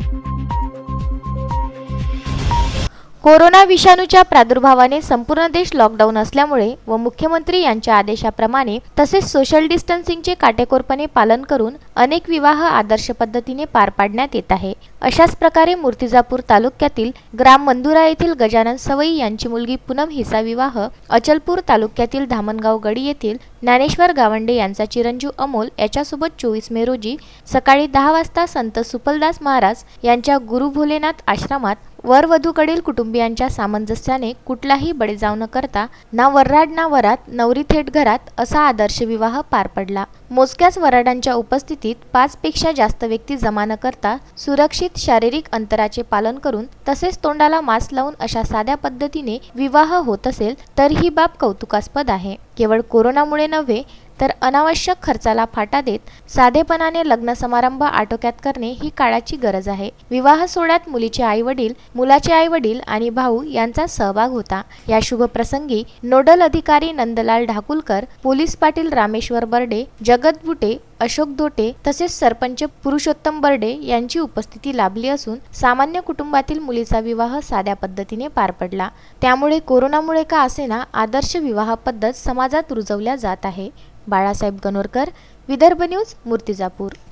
Corona विषाणूच्या प्रादुर्भावाने संपूर्ण देश लॉकडाऊन असल्यामुळे व मुख्यमंत्री यांच्या आदेशाप्रमाणे तसेच सोशल डिस्टन्सिंगचे काटेकोरपणे पालन करून अनेक विवाह आदर्श पद्धतीने पार पाडण्यात येत आहे। अशाच प्रकारे मूर्तिजापूर तालुक्यातील ग्राम मंदुरा येथील गजानन सवई यांची मुलगी पूनम हिचा विवाह अचलपूर तालुक्यातील धामणगाव गडी येथील ज्ञानेश्वर गावंडे यांचा चिरंजीव अमोल याच्यासोबत 24 मे रोजी सकाळी 10 वाजता संत सुपलदास महाराज यांच्या गुरु भोलेनाथ आश्रमात वर वधूकडील कुटुंबियांच्या सामंजस्याने कुठलाही बळीजाव न करता ना वऱ्हाड ना वरात नवरी थेट घरात असा आदर्श विवाह पार पडला। मोजक्याच वऱ्हाडांच्या उपस्थितीत 5 पेक्षा जास्त व्यक्ती जमा न करता सुरक्षित शारीरिक अंतराचे पालन करून तसेच तोंडाला मास्क लावून अशा साध्या पद्धतीने विवाह होत असेल तर ही बाब कौतुकास्पद आहे। केवळ कोरोनामुळे नव्हे तर अनावश्यक खर्चाला फाटा देत साधेपणाने लग्न समारंभ आटोक्यात करणे ही काळाची गरज आहे। विवाह सोहळ्यात मुलीचे आई-वडील, मुलाचे आई-वडील आणि भाऊ यांचा सहभाग होता। या शुभ प्रसंगी नोडल अधिकारी नंदलाल ढाकुलकर, पोलीस पाटील रामेश्वर बर्डे, जगत बुटे, अशोक धोटे तसेच सरपंच पुरुषोत्तम बर्डे यांची उपस्थिती लाभली असून सामान्य कुटुंबातील मुलीचा विवाह साध्या पद्धतीने पार पडला। त्यामुळे कोरोनामुळे का असेना आदर्श विवाह पद्धत समाजात रुजवल्या जात आहे। बाळासाहेब गणोरकर, विदर्भ न्यूज, मूर्तिजापूर।